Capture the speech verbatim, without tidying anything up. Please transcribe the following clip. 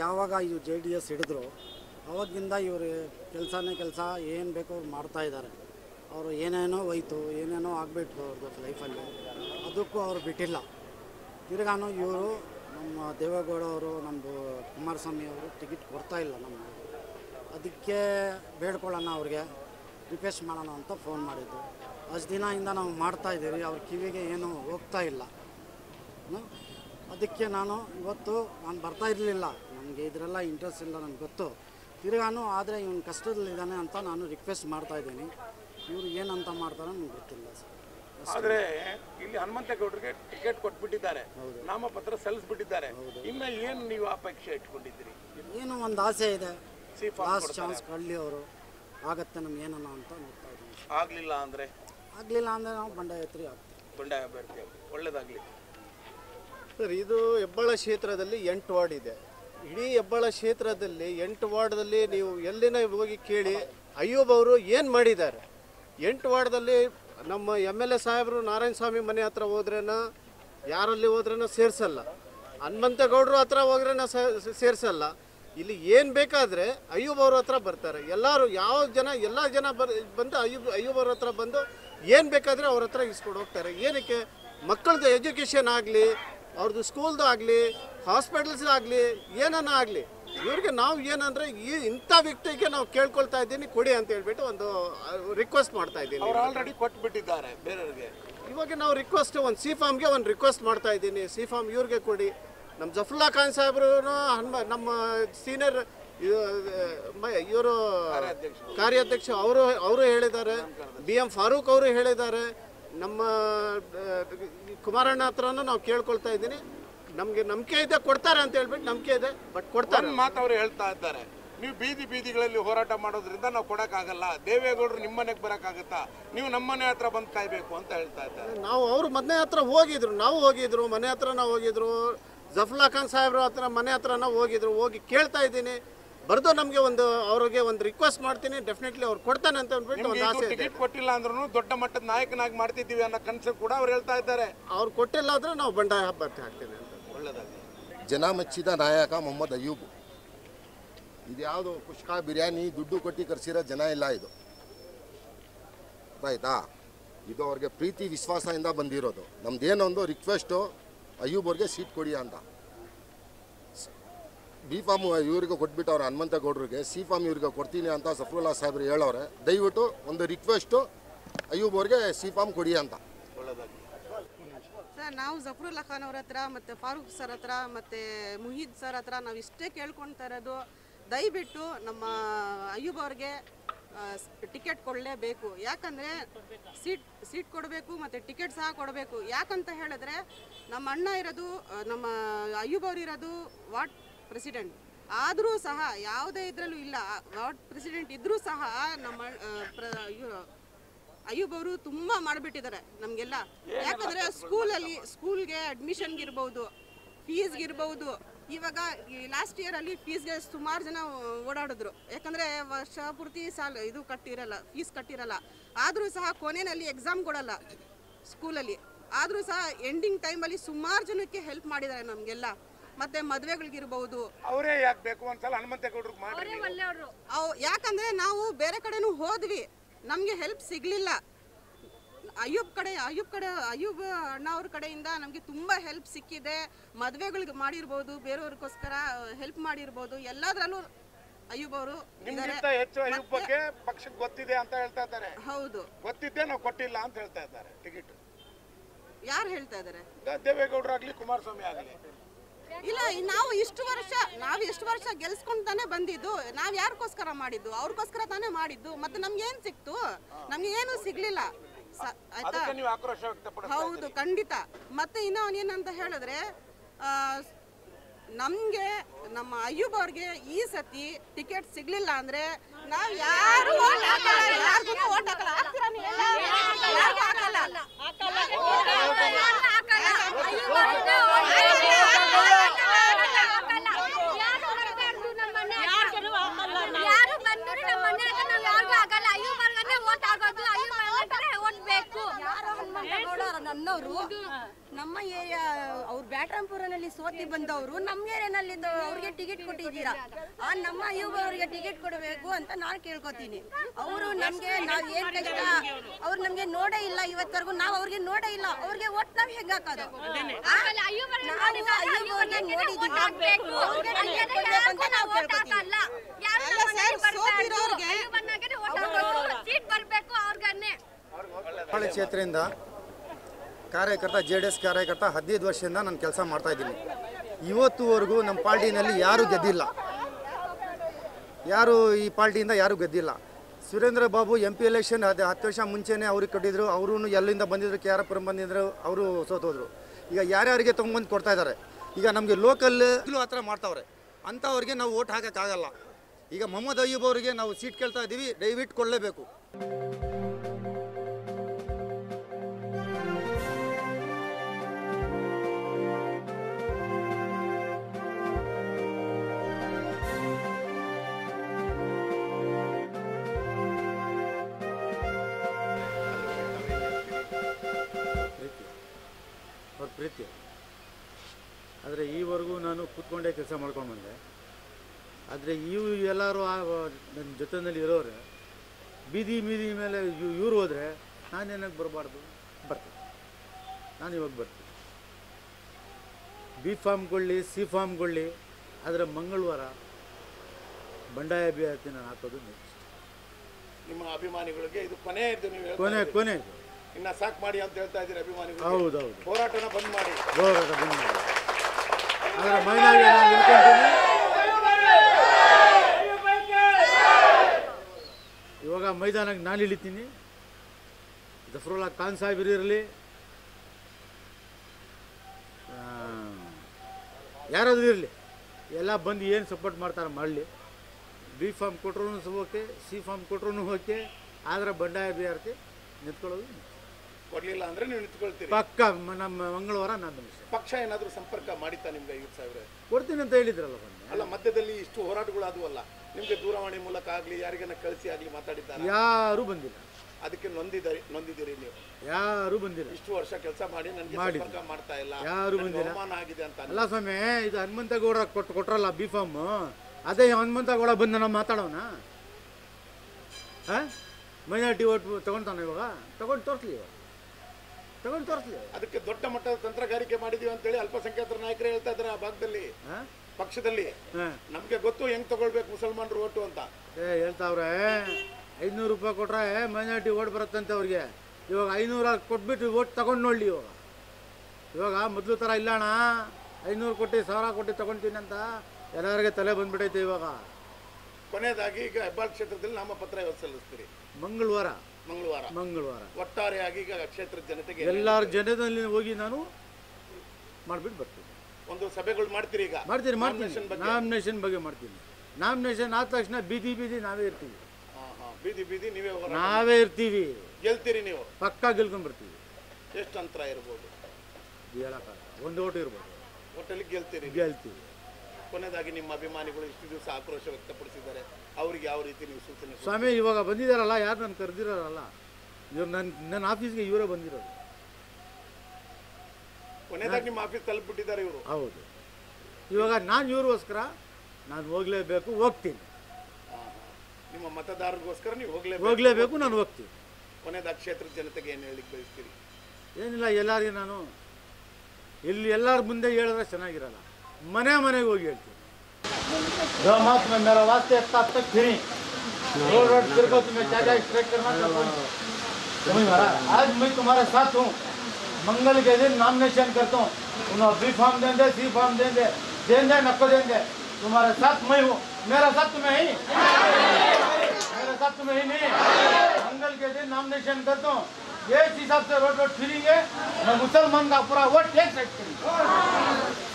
ಯಾವಾಗ ಇವು J D S ಹಿಡಿದ್ರು ಅವಾಗಿಂದ ಇವರು ಕೆಲಸನೇ ಕೆಲಸ ಏನು ಬೇಕೋ ಅವ್ರು ಮಾಡ್ತಾಯಿದ್ದಾರೆ. ಅವರು ಏನೇನೋ ಹೋಯ್ತು, ಏನೇನೋ ಆಗಿಬಿಟ್ರು ಅವ್ರದ್ದು ಲೈಫಲ್ಲಿ, ಅದಕ್ಕೂ ಅವರು ಬಿಟ್ಟಿಲ್ಲ. ತಿರ್ಗಾನು ಇವರು ನಮ್ಮ ದೇವೇಗೌಡ ಅವರು, ನಮ್ಮದು ಕುಮಾರಸ್ವಾಮಿ ಅವರು ಟಿಕೆಟ್ ಕೊಡ್ತಾಯಿಲ್ಲ ನಮಗೆ. ಅದಕ್ಕೆ ಬೇಡ್ಕೊಳ್ಳೋಣ, ಅವ್ರಿಗೆ ರಿಕ್ವೆಸ್ಟ್ ಮಾಡೋಣ ಅಂತ ಫೋನ್ ಮಾಡಿದ್ದು. ಅಷ್ಟು ದಿನದಿಂದ ನಾವು ಮಾಡ್ತಾಯಿದ್ದೀವಿ, ಅವ್ರ ಕಿವಿಗೆ ಏನೂ ಹೋಗ್ತಾ ಇಲ್ಲ. ಅದಕ್ಕೆ ನಾನು ಇವತ್ತು ನಾನು ಬರ್ತಾ ಇರಲಿಲ್ಲ, ನನಗೆ ಇದರೆಲ್ಲ ಇಂಟ್ರೆಸ್ಟ್ ಇಲ್ಲ, ನನಗೆ ಗೊತ್ತು. ತಿರ್ಗಾನು ಆದರೆ ಇವನು ಕಷ್ಟದಲ್ಲಿದ್ದಾನೆ ಅಂತ ನಾನು ರಿಕ್ವೆಸ್ಟ್ ಮಾಡ್ತಾಯಿದ್ದೀನಿ. ಇವರು ಏನಂತ ಮಾಡ್ತಾರೆ ನನಗೆ ಗೊತ್ತಿಲ್ಲ ಸರ್. ಆದರೆ ಇಲ್ಲಿ ಹನುಮಂತೇಗೌಡರಿಗೆ ಟಿಕೆಟ್ ಕೊಟ್ಬಿಟ್ಟಿದ್ದಾರೆ, ನಾಮಪತ್ರ ಸಲ್ಲಿಸ್ಬಿಟ್ಟಿದ್ದಾರೆ. ಇನ್ನು ಏನು ನೀವು ಅಪೇಕ್ಷೆ ಇಟ್ಕೊಂಡಿದ್ದೀರಿ? ಏನೋ ಒಂದು ಆಸೆ ಇದೆ, ಲಾಸ್ಟ್ ಚಾನ್ಸ್ ಕೊಡಲಿ ಅವರು, ಆಗತ್ತೆ ನಮ್ಗೆ ಏನನ್ನ ಅಂತ ನೋಡ್ತಾ ಇದ್ದೀವಿ. ಆಗಲಿಲ್ಲ ಅಂದರೆ ಆಗಲಿಲ್ಲ ಅಂದರೆ ನಾವು ಬಂಡಾಯತ್ರಿ ಆಗ್ತೀವಿ. ಬಂಡಾಯ ಅಭ್ಯರ್ಥಿ ಒಳ್ಳೆಯದಾಗಲಿ ಸರ್. ಇದು ಹೆಬ್ಬಾಳ ಕ್ಷೇತ್ರದಲ್ಲಿ ಎಂಟು ವಾರ್ಡ್ ಇದೆ. ಇಡೀ ಹೆಬ್ಬಾಳ ಕ್ಷೇತ್ರದಲ್ಲಿ ಎಂಟು ವಾರ್ಡ್ದಲ್ಲಿ ನೀವು ಎಲ್ಲಿನ ಹೋಗಿ ಕೇಳಿ ಅಯ್ಯೂಬ್ ಅವರು ಏನು ಮಾಡಿದ್ದಾರೆ. ಎಂಟು ವಾರ್ಡ್ದಲ್ಲಿ ನಮ್ಮ ಎಮ್ ಎಲ್ ಎ ಸಾಹೇಬರು ನಾರಾಯಣ ಸ್ವಾಮಿ ಮನೆ ಹತ್ರ ಹೋದ್ರೇನ, ಯಾರಲ್ಲಿ ಹೋದ್ರೇನೋ ಸೇರಿಸಲ್ಲ. ಹನುಮಂತೇಗೌಡರು ಹತ್ರ ಹೋದ್ರೇನ ಸೇರಿಸಲ್ಲ. ಇಲ್ಲಿ ಏನು ಬೇಕಾದರೆ ಅಯ್ಯೂಬ್ ಅವ್ರ ಹತ್ರ ಬರ್ತಾರೆ. ಎಲ್ಲರೂ ಯಾವ ಜನ ಎಲ್ಲ ಜನ ಬರ್ ಬಂದು ಅಯ್ಯೂಬ್ ಅಯ್ಯೂಬ್ ಅವ್ರ ಹತ್ರ ಬಂದು ಏನು ಬೇಕಾದರೆ ಅವ್ರ ಹತ್ರ ಇಸ್ಕೊಂಡು ಹೋಗ್ತಾರೆ. ಏನಕ್ಕೆ? ಮಕ್ಕಳದ್ದು ಎಜುಕೇಷನ್ ಆಗಲಿ, ಅವ್ರದ್ದು ಸ್ಕೂಲ್ದು ಆಗಲಿ, ಹಾಸ್ಪಿಟಲ್ಸ್ ಆಗಲಿ, ಏನನ್ನ ಆಗಲಿ, ಇವ್ರಿಗೆ ನಾವು ಏನಂದರೆ ಈ ಇಂಥ ವ್ಯಕ್ತಿಗೆ ನಾವು ಕೇಳ್ಕೊಳ್ತಾ ಇದ್ದೀನಿ ಕೊಡಿ ಅಂತ ಹೇಳ್ಬಿಟ್ಟು ಒಂದು ರಿಕ್ವೆಸ್ಟ್ ಮಾಡ್ತಾ ಇದ್ದೀನಿ. ಅವ್ರು ಆಲ್ರೆಡಿ ಕೊಟ್ಬಿಟ್ಟಿದ್ದಾರೆ ಬೇರೆಯವ್ರಿಗೆ. ಇವಾಗ ನಾವು ರಿಕ್ವೆಸ್ಟ್ ಒಂದು ಸಿ ಫಾರ್ಮ್ಗೆ ಒಂದು ರಿಕ್ವೆಸ್ಟ್ ಮಾಡ್ತಾ ಇದ್ದೀನಿ, ಸಿ ಫಾರ್ಮ್ ಇವ್ರಿಗೆ ಕೊಡಿ. ನಮ್ಮ ಜಫುಲ್ಲಾ ಖಾನ್ ಸಾಹೇಬ್ರು ಹನುಮ ನಮ್ಮ ಸೀನಿಯರ್ ಇವರು ಕಾರ್ಯಾಧ್ಯಕ್ಷ ಅವರು ಅವರು ಹೇಳಿದ್ದಾರೆ, ಬಿ ಎಂ ಫಾರೂಕ್ ಅವರು ಹೇಳಿದ್ದಾರೆ, ನಮ್ಮ ಕುಮಾರಣ್ಣ ಹತ್ರನೂ ನಾವು ಕೇಳ್ಕೊಳ್ತಾ ಇದ್ದೀನಿ. ನಮಗೆ ನಂಬಿಕೆ ಇದೆ ಕೊಡ್ತಾರೆ ಅಂತ ಹೇಳ್ಬಿಟ್ಟು ನಂಬಿಕೆ ಇದೆ, ಬಟ್ ಕೊಡ್ತಾರೆ. ಮಾತು ಅವರು ಹೇಳ್ತಾ ಇದ್ದಾರೆ, ನೀವು ಬೀದಿ ಬೀದಿಗಳಲ್ಲಿ ಹೋರಾಟ ಮಾಡೋದ್ರಿಂದ ನಾವು ಕೊಡೋಕ್ಕಾಗಲ್ಲ, ದೇವೇಗೌಡರು ನಿಮ್ಮ ಮನೆಗೆ ಬರೋಕ್ಕಾಗುತ್ತಾ, ನೀವು ನಮ್ಮ ಮನೆ ಹತ್ರ ಬಂದು ಕಾಯಬೇಕು ಅಂತ ಹೇಳ್ತಾ ಇದ್ದಾರೆ. ನಾವು ಅವ್ರ ಮನೆ ಹತ್ರ ಹೋಗಿದ್ರು, ನಾವು ಹೋಗಿದ್ರು, ಮನೆ ಹತ್ರ ನಾವು ಹೋಗಿದ್ರು, ಜಫುಲ್ಲಾ ಖಾನ್ ಸಾಹೇಬ್ರ ಹತ್ರ ಮನೆ ಹತ್ರ ನಾವು ಹೋಗಿದ್ರು. ಹೋಗಿ ಕೇಳ್ತಾ ಇದ್ದೀನಿ, ಬರ್ದು ನಮಗೆ ಒಂದು ಅವ್ರಿಗೆ ಒಂದು ರಿಕ್ವೆಸ್ಟ್ ಮಾಡ್ತೀನಿ, ಡೆಫಿನೆಟ್ಲಿ ಅವ್ರು ಕೊಡ್ತಾನೆ ಅಂತ ಅಂದ್ಬಿಟ್ಟು ಒಂದು ಆಸೆ ಇದೆ. ಟಿಕೆಟ್ ಕೊಟ್ಟಿಲ್ಲ ಅಂದ್ರೂ ದೊಡ್ಡ ಮಟ್ಟದ ನಾಯಕನಾಗಿ ಮಾಡ್ತಿದ್ದೀವಿ ಅನ್ನೋ ಕನಸು ಕೂಡ ಅವ್ರು ಹೇಳ್ತಾ ಇದ್ದಾರೆ. ಅವ್ರು ಕೊಟ್ಟಿಲ್ಲ ಅಂದ್ರೆ ನಾವು ಬಂಡಾಯ ಹಬ್ಬಕ್ಕೆ ಹಾಕ್ತೀವಿ ಅಂತ. ಒಳ್ಳೆಯದಾಗಿ. ಜನ ಮೆಚ್ಚಿದ ನಾಯಕ ಮೊಹಮ್ಮದ್ ಅಯ್ಯೂಬ್. ಇದು ಯಾವುದು ಕುಷ್ಕಾ ಬಿರಿಯಾನಿ ದುಡ್ಡು ಕೊಟ್ಟು ಕರೆಸಿರೋ ಜನ ಇಲ್ಲ, ಇದು ಆಯ್ತಾ? ಇದು ಅವ್ರಿಗೆ ಪ್ರೀತಿ ವಿಶ್ವಾಸದಿಂದ ಬಂದಿರೋದು. ನಮ್ದೇನೊಂದು ರಿಕ್ವೆಸ್ಟು, ಅಯ್ಯೂಬ್ ಅವ್ರಿಗೆ ಸೀಟ್ ಕೊಡಿ ಅಂತ. ಬಿ ಫಾರ್ಮ್ ಇವ್ರಿಗೆ ಕೊಟ್ಬಿಟ್ಟು ಅವ್ರು ಹನುಮಂತೇಗೌಡರಿಗೆ, ಸಿ ಫಾರ್ಮ್ ಇವ್ರಿಗೆ ಕೊಡ್ತೀನಿ ಅಂತ ಸಫರುಲ್ಲಾ ಸಾಹೇಬ್ರು ಹೇಳೋರೆ. ದಯವಿಟ್ಟು ಒಂದು ರಿಕ್ವೆಸ್ಟು, ಅಯ್ಯೂಬ್ ಅವ್ರಿಗೆ ಸಿ ಫಾರ್ಮ್ ಕೊಡಿ ಅಂತ. ಸರ್, ನಾವು ಜಫರುಲ್ಲಾ ಖಾನ್ ಅವ್ರ ಹತ್ರ ಮತ್ತು ಫಾರೂಕ್ ಸರ್ ಹತ್ರ ಮತ್ತು ಮುಹೀದ್ ಸರ್ ಹತ್ರ ನಾವು ಇಷ್ಟೇ ಕೇಳ್ಕೊಳ್ತಾ ಇರೋದು, ದಯವಿಟ್ಟು ನಮ್ಮ ಅಯ್ಯೂಬ್ ಅವ್ರಿಗೆ ಟಿಕೆಟ್ ಕೊಡಲೇಬೇಕು. ಯಾಕಂದರೆ ಸೀಟ್ ಸೀಟ್ ಕೊಡಬೇಕು ಮತ್ತು ಟಿಕೆಟ್ ಸಹ ಕೊಡಬೇಕು. ಯಾಕಂತ ಹೇಳಿದ್ರೆ ನಮ್ಮ ಅಣ್ಣ ಇರೋದು, ನಮ್ಮ ಅಯ್ಯೂಬ್ ಅವ್ರು ಇರೋದು ವಾರ್ಡ್ ಪ್ರೆಸಿಡೆಂಟ್. ಆದರೂ ಸಹ ಯಾವುದೇ ಇದರಲ್ಲೂ ಇಲ್ಲ, ವಾರ್ಡ್ ಪ್ರೆಸಿಡೆಂಟ್ ಇದ್ದರೂ ಸಹ ನಮ್ಮ ಅಯ್ಯೂಬ್ ಅವರು ತುಂಬ ಮಾಡಿಬಿಟ್ಟಿದ್ದಾರೆ ನಮಗೆಲ್ಲ. ಯಾಕಂದರೆ ಸ್ಕೂಲಲ್ಲಿ ಸ್ಕೂಲ್ಗೆ ಅಡ್ಮಿಷನ್ಗಿರ್ಬೋದು, ಫೀಸ್ಗಿರ್ಬೋದು. ಇವಾಗ ಲಾಸ್ಟ್ ಇಯರಲ್ಲಿ ಫೀಸ್ಗೆ ಸುಮಾರು ಜನ ಓಡಾಡಿದ್ರು, ಯಾಕಂದರೆ ವರ್ಷ ಪೂರ್ತಿ ಸಾಲ ಇದು ಕಟ್ಟಿರಲ್ಲ, ಫೀಸ್ ಕಟ್ಟಿರಲ್ಲ. ಆದರೂ ಸಹ ಕೊನೆಯಲ್ಲಿ ಎಕ್ಸಾಮ್ ಕೊಡಲ್ಲ ಸ್ಕೂಲಲ್ಲಿ. ಆದರೂ ಸಹ ಎಂಡಿಂಗ್ ಟೈಮಲ್ಲಿ ಸುಮಾರು ಜನಕ್ಕೆ ಹೆಲ್ಪ್ ಮಾಡಿದ್ದಾರೆ ನಮಗೆಲ್ಲ. ಮತ್ತೆ ಮದುವೆಗಳಿಗಿರ್ಬೋದು. ಅವರೇ ಯಾಕೆ ಬೇಕು ಒಂದ್ಸಲ ಹನುಮಂತೇಗೌಡರಿಗೆ ಮಾಡಿ. ಅವು ಯಾಕಂದರೆ ನಾವು ಬೇರೆ ಕಡೆನೂ ಹೋದ್ವಿ, ನಮಗೆ ಹೆಲ್ಪ್ ಸಿಗಲಿಲ್ಲ. ಅಯ್ಯೂಬ್ ಕಡೆ ಅಯ್ಯೂಬ್ ಕಡೆ ಅಯ್ಯೂಬ್ ಅಣ್ಣ ಅವ್ರ ಕಡೆಯಿಂದ ನಮಗೆ ತುಂಬ ಹೆಲ್ಪ್ ಸಿಕ್ಕಿದೆ. ಮದುವೆಗಳಿಗೆ ಮಾಡಿರ್ಬೋದು, ಬೇರೆಯವ್ರಿಗೋಸ್ಕರ ಹೆಲ್ಪ್ ಮಾಡಿರ್ಬೋದು, ಎಲ್ಲದರಲ್ಲೂ ಅಯ್ಯೂಬ್ ಅವರು ಹೆಚ್ಚು ಅಯ್ಯೂಬ್ ಬಗ್ಗೆ ಪಕ್ಷಕ್ಕೆ ಗೊತ್ತಿದೆ ಅಂತ ಹೇಳ್ತಾ ಇದ್ದಾರೆ. ಹೌದು, ಗೊತ್ತಿದ್ದೆ ನಾವು ಕೊಟ್ಟಿಲ್ಲ ಅಂತ ಹೇಳ್ತಾ ಇದ್ದಾರೆ ಟಿಕೆಟ್. ಯಾರು ಹೇಳ್ತಾ ಇದ್ದಾರೆ? ದೇವೇಗೌಡರಾಗ್ಲಿ ಕುಮಾರಸ್ವಾಮಿ ಆಗಲಿ. ಇಲ್ಲ, ನಾವು ಇಷ್ಟು ವರ್ಷ ನಾವು ಎಷ್ಟು ವರ್ಷ ಗೆಲ್ಸ್ಕೊಂಡು ತಾನೇ ಬಂದಿದ್ದು. ನಾವು ಯಾರಿಗೋಸ್ಕರ ಮಾಡಿದ್ದು? ಅವ್ರಿಗೋಸ್ಕರ ತಾನೇ ಮಾಡಿದ್ದು. ಮತ್ತೆ ನಮ್ಗೆ ಏನು ಸಿಕ್ತು? ನಮ್ಗೆ ಏನು ಸಿಗ್ಲಿಲ್ಲ, ಆಯ್ತಾ? ಹೌದು, ಖಂಡಿತ. ಮತ್ತೆ ಇನ್ನೊಂದು ಏನಂತ ಹೇಳಿದ್ರೆ, ನಮ್ಗೆ ನಮ್ಮ ಅಯ್ಯೂಬ್ ಅವ್ರಿಗೆ ಈ ಸತಿ ಟಿಕೆಟ್ ಸಿಗ್ಲಿಲ್ಲ ಅಂದ್ರೆ ನಾವು ಯಾರು ಯಾರಿಗೂ ಓಟ್ ಹಾಕಲ್ಲ. ಹಾಕ್ತೀರಾ ನೀವು? ಯಾರಿಗೂ ಹಾಕಲ್ಲ. ನನ್ನವರು ನಮ್ಮ ಏರಿಯಾ ಅವ್ರು ಬ್ಯಾಟ್ರಾಂಪುರನಲ್ಲಿ ಸೋತಿ ಬಂದವರು ನಮ್ಮ ಏರಿಯಾನಲ್ಲಿ ಅವ್ರಿಗೆ ಟಿಕೆಟ್ ಕೊಟ್ಟಿದ್ದೀರಾ, ಆ ನಮ್ಮ ಅಯ್ಯೂಬ್ ಅವರಿಗೆ ಟಿಕೆಟ್ ಕೊಡಬೇಕು ಅಂತ ನಾನು ಕೇಳ್ಕೊತೀನಿ. ಅವರು ನಮಗೆ ನಾವು ಏನು ಕಷ್ಟ ಅವ್ರು ನಮಗೆ ನೋಡೇ ಇಲ್ಲ ಇವತ್ತರೆಗೂ, ನಾವು ಅವ್ರಿಗೆ ನೋಡೇ ಇಲ್ಲ, ಅವ್ರಿಗೆ ಒಟ್ಟು ನಾವು ಹೆಂಗೆ ಹಾಕೋದು? ಹೆಬ್ಬಾಳ ಕ್ಷೇತ್ರದಿಂದ ಕಾರ್ಯಕರ್ತ ಜೆ ಡಿ ಎಸ್ ಕಾರ್ಯಕರ್ತ ಹದಿನೈದು ವರ್ಷದಿಂದ ನಾನು ಕೆಲಸ ಮಾಡ್ತಾ ಇದ್ದೀನಿ. ಇವತ್ತುವರೆಗೂ ನಮ್ಮ ಪಾರ್ಟಿನಲ್ಲಿ ಯಾರೂ ಗೆದ್ದಿಲ್ಲ, ಯಾರು ಈ ಪಾರ್ಟಿಯಿಂದ ಯಾರೂ ಗೆದ್ದಿಲ್ಲ. Surendra Babu M P election ಅದು ಹತ್ತು ವರ್ಷ ಮುಂಚೆನೇ ಅವ್ರಿಗೆ ಕೊಟ್ಟಿದ್ರು, ಅವರು ಎಲ್ಲಿಂದ ಬಂದಿದ್ರು, ಕೆ ಆರ್ ಪುರ ಬಂದಿದ್ರು, ಅವರು ಸೋತೋದ್ರು. ಈಗ ಯಾರ್ಯಾರಿಗೆ ತೊಗೊಂಬಂದು ಕೊಡ್ತಾ ಇದ್ದಾರೆ. ಈಗ ನಮಗೆ ಲೋಕಲ್ ಆ ಥರ ಮಾಡ್ತಾವ್ರೆ, ಅಂಥವ್ರಿಗೆ ನಾವು ಓಟ್ ಹಾಕೋಕ್ಕಾಗಲ್ಲ. ಈಗ ಮೊಹಮ್ಮದ್ ಅಯ್ಯೂಬ್ ಅವರಿಗೆ ನಾವು ಸೀಟ್ ಕೇಳ್ತಾ ಇದ್ದೀವಿ, ದಯವಿಟ್ಟು ಕೊಡಲೇಬೇಕು. ಅವ್ರ ಪ್ರೀತಿ. ಆದರೆ ಈವರೆಗೂ ನಾನು ಕೂತ್ಕೊಂಡೇ ಕೆಲಸ ಮಾಡ್ಕೊಂಡು ಬಂದೆ. ಆದರೆ ಇವು ಎಲ್ಲರೂ ನನ್ನ ಜೊತೆಯಲ್ಲಿ ಇರೋರೆ ಬೀದಿ ಬೀದಿ ಮೇಲೆ ಇವ್ರು ಹೋದರೆ ನಾನೇನಾಗ ಬರಬಾರ್ದು? ಬರ್ತೀನಿ, ನಾನು ಇವಾಗ ಬರ್ತೀನಿ. ಬಿ ಫಾರ್ಮ್ಗೊಳ್ಳಿ, ಸಿ ಫಾರ್ಮ್ಗೊಳ್ಳಿ, ಆದರೆ ಮಂಗಳವಾರ ಬಂಡಾಯ ಅಭ್ಯರ್ಥಿ ನಾನು ಹಾಕೋದು ನೆಕ್ಸ್ಟ್. ನಿಮ್ಮ ಅಭಿಮಾನಿಗಳಿಗೆ ಇದು ಕೊನೆ ಇದ್ದು ನೀವು ಕೊನೆ ಕೊನೆ ಇನ್ನ ಸಾಕು ಮಾಡಿ ಅಂತ ಹೇಳ್ತಾ ಇದ್ದೀರಿ ಅಭಿಮಾನಿಗಳು. ಹೌದೌದು, ಹೋರಾಟನ ಬಂದ್ ಮಾಡಿ, ಹೋರಾಟ ಬಂದ್ ಮಾಡಿ. ಆದರೆ ಮೈನಾಗಿ ನಾನು ನಿಲ್ಕೊಂತೀನಿ. ಇವಾಗ ಮೈದಾನಕ್ಕೆ ನಾನು ಇಳಿತೀನಿ. ಜಫರುಲ್ಲಾ ಖಾನ್ ಸಾಹೇಬರು ಇರಲಿ, ಯಾರಾದರೂ ಇರಲಿ, ಎಲ್ಲ ಬಂದು ಏನು ಸಪೋರ್ಟ್ ಮಾಡ್ತಾರೆ ಮಾಡಲಿ. ಬಿ ಫಾರ್ಮ್ ಕೊಟ್ಟರು ಓಕೆ, ಸಿ ಫಾರ್ಮ್ ಕೊಟ್ಟರು ಓಕೆ, ಆದರೆ ಬಂಡಾಯ ಅಭ್ಯರ್ಥಿ ನಿಂತ್ಕೊಳ್ಳೋದು ಕೊಡ್ಲಿಲ್ಲ ಅಂದ್ರೆ ನೀವು ನಿಂತ್ಕೊಳ್ತೀರಿ ಪಕ್ಕ. ನಮ್ಮ ಮಂಗಳವಾರ ನಾನು ಪಕ್ಷ ಏನಾದರೂ ಸಂಪರ್ಕ ಮಾಡಿತಾ ನಿಮ್ಗೆ? ಐವತ್ತು ಸಾವಿರ ಕೊಡ್ತೀನಿ ಅಂತ ಹೇಳಿದ್ರಲ್ಲ ಬನ್ನಿ. ಅಲ್ಲ, ಮಧ್ಯದಲ್ಲಿ ಇಷ್ಟು ಹೋರಾಟಗಳು ಆದವಲ್ಲ, ನಿಮ್ಗೆ ದೂರವಾಣಿ ಮೂಲಕ ಆಗಲಿ ಯಾರಿಗನ್ನ ಕಳಿಸಿ ಆಗಲಿ ಮಾತಾಡಿದ್ದಾರೆ? ಯಾರೂ ಬಂದಿಲ್ಲ. ಅದಕ್ಕೆ ನೊಂದಿದ್ದೀರಿ ನೊಂದಿದ್ದೀರಿ ನೀವು? ಯಾರೂ ಬಂದಿಲ್ಲ. ಇಷ್ಟು ವರ್ಷ ಕೆಲಸ ಮಾಡಿ ನನಗೆ ಸಂಪರ್ಕ ಮಾಡ್ತಾ ಇಲ್ಲ, ಯಾರು ಬಂದಿಲ್ಲ. ಅವಮಾನ ಆಗಿದೆ ಅಂತ. ಅಲ್ಲ ಸ್ವಾಮಿ, ಇದು ಹನುಮಂತಗೌಡ ಕೊಟ್ಟು ಕೊಟ್ರಲ್ಲ ಬಿ ಫಾರ್ಮ್, ಅದೇ ಹನುಮಂತಗೌಡ ಬಂದು ನಾವು ಮಾತಾಡೋಣ. ಹಾಂ, ಮೈನಾರಿಟಿ ಓಟ್ ತಗೊಳ್ತಾನೆ ಇವಾಗ, ತಗೊಂಡು ತೋರಿಸ್ಲಿ, ಇವಾಗ ತಗೊಂಡು ತೋರಿಸ್ಲಿ. ಅದಕ್ಕೆ ದೊಡ್ಡ ಮಟ್ಟದ ತಂತ್ರಗಾರಿಕೆ ಮಾಡಿದೀವಿ ಅಂತೇಳಿ ಅಲ್ಪಸಂಖ್ಯಾತರ ನಾಯಕರೇ ಹೇಳ್ತಾ ಇದ್ದಾರೆ ಆ ಭಾಗದಲ್ಲಿ, ಪಕ್ಷದಲ್ಲಿ. ನಮ್ಗೆ ಗೊತ್ತು ಹೆಂಗ್ ತಗೊಳ್ಬೇಕು ಮುಸಲ್ಮಾನರು ಓಟು ಅಂತ. ಏ ಹೇಳ್ತಾವ್ರೆ, ಐನೂರು ರೂಪಾಯಿ ಕೊಟ್ರೆ ಮೈನಾರಿಟಿ ಓಟ್ ಬರುತ್ತಂತೆ ಅವ್ರಿಗೆ. ಇವಾಗ ಐನೂರ ಕೊಟ್ಬಿಟ್ಟು ಓಟ್ ತಗೊಂಡು ನೋಡಲಿ. ಇವಾಗ ಇವಾಗ ಮೊದಲು ಥರ ಇಲ್ಲ ಅಣ್ಣ, ಐನೂರು ಕೊಟ್ಟು ಸಾವಿರ ಕೊಟ್ಟು ತಗೊಳ್ತೀನಿ ಅಂತ ಎಲ್ಲರಿಗೆ ತಲೆ ಬಂದ್ಬಿಟ್ಟೈತೆ ಇವಾಗ. ಕೊನೆಯದಾಗಿ ಈಗ ಹೆಬ್ಬಾಳ ಕ್ಷೇತ್ರದಲ್ಲಿ ನಾಮಪತ್ರ ಯಾವತ್ತು ಸಲ್ಲಿಸ್ತೀರಿ? ಮಂಗಳವಾರ ಮಂಗಳವಾರ ಮಂಗಳವಾರ ಒಟ್ಟಾರೆಯಾಗಿ ಈಗ ಕ್ಷೇತ್ರದ ಜನತೆಗೆ ಎಲ್ಲರ ಜನದಲ್ಲಿ ಹೋಗಿ ನಾನು ಮಾಡಿಬಿಟ್ಟು ಬರ್ತೀನಿ. ಒಂದು ಸಭೆಗಳು ಮಾಡ್ತೀರಿ ಈಗ? ಮಾಡ್ತೀನಿ ಮಾಡ್ತೀನಿ ನಾಮಿನೇಷನ್ ಬಗ್ಗೆ ಮಾಡ್ತೀನಿ. ನಾಮಿನೇಷನ್ ಆದ ತಕ್ಷಣ ಬೀದಿ ಬೀದಿ ನಾವೇ ಇರ್ತೀವಿ. ಬೀದಿ ಬೀದಿ ನೀವೇ ನಾವೇ ಇರ್ತೀವಿ. ಗೆಲ್ತೀರಿ ನೀವು? ಪಕ್ಕಾ ಗೆಲ್ಕೊಂಡ್ ಬರ್ತೀವಿ. ಎಷ್ಟು ಅಂತರ ಇರ್ಬೋದು? ಹೇಳಕ್ಕಾಗ, ಒಂದು ಓಟು ಇರ್ಬೋದು. ಒಟ್ಟಲ್ಲಿ ಗೆಲ್ತೀರಿ? ಗೆಲ್ತೀವಿ. ಕೊನೆಯದಾಗಿ ನಿಮ್ಮ ಅಭಿಮಾನಿಗಳು ಇಷ್ಟು ದಿವಸ ಆಕ್ರೋಶ ವ್ಯಕ್ತಪಡಿಸಿದ್ದಾರೆ, ಅವ್ರಿಗೆ ಯಾವ ರೀತಿ ನೀವು ಸೂಚನೆ? ಸ್ವಾಮಿ, ಇವಾಗ ಬಂದಿದ್ದಾರಲ್ಲ, ಯಾರು ನಾನು ಕರೆದಿರೋರಲ್ಲ, ಇವ್ರು ನನ್ನ ನನ್ನ ಆಫೀಸ್ಗೆ ಇವರೇ ಬಂದಿರೋದು. ಕೊನೆಯದಾಗಿ ನಿಮ್ಮ ಆಫೀಸ್ ತಲುಪಿಬಿಟ್ಟಿದ್ದಾರೆ ಇವರು? ಹೌದು. ಇವಾಗ ನಾನು ಇವ್ರಿಗೋಸ್ಕರ ನಾನು ಹೋಗ್ಲೇಬೇಕು, ಹೋಗ್ತೀನಿ. ನಿಮ್ಮ ಮತದಾರರಿಗೋಸ್ಕರ ನೀವು ಹೋಗ್ಲೇಬೇಕು ಹೋಗ್ಲೇಬೇಕು ನಾನು ಹೋಗ್ತೀನಿ. ಕೊನೆಯದಾಗಿ ಕ್ಷೇತ್ರದ ಜನತೆಗೆ ಏನು ಹೇಳಿಕ್ ಬಯಸ್ತೀರಿ? ಏನಿಲ್ಲ, ಎಲ್ಲರಿಗೆ ನಾನು ಇಲ್ಲಿ ಎಲ್ಲರ ಮುಂದೆ ಹೇಳಿದ್ರೆ ಚೆನ್ನಾಗಿರಲ್ಲ, मने मने होगी जो मत में मेरा वास्ते तब तक फिरी रोड रोड फिर को तुम्हें क्या क्या स्ट्राइक करना समझ मारा। आज मैं तुम्हारे साथ हूँ, मंगल के दिन नॉमिनेशन करता हूँ, उन्होंने बी फॉर्म देंगे, सी फॉर्म देंगे, देंगे नको देंगे, तुम्हारे साथ मैं हूँ। मेरा साथ तुम्हें ही मेरा साथ तुम्हें ही नहीं। मंगल के दिन नॉमिनेशन करता हूँ, ये हिसाब से रोड रोड फिरेंगे, मैं मुसलमान का पूरा वोट एक साइड करेंगे।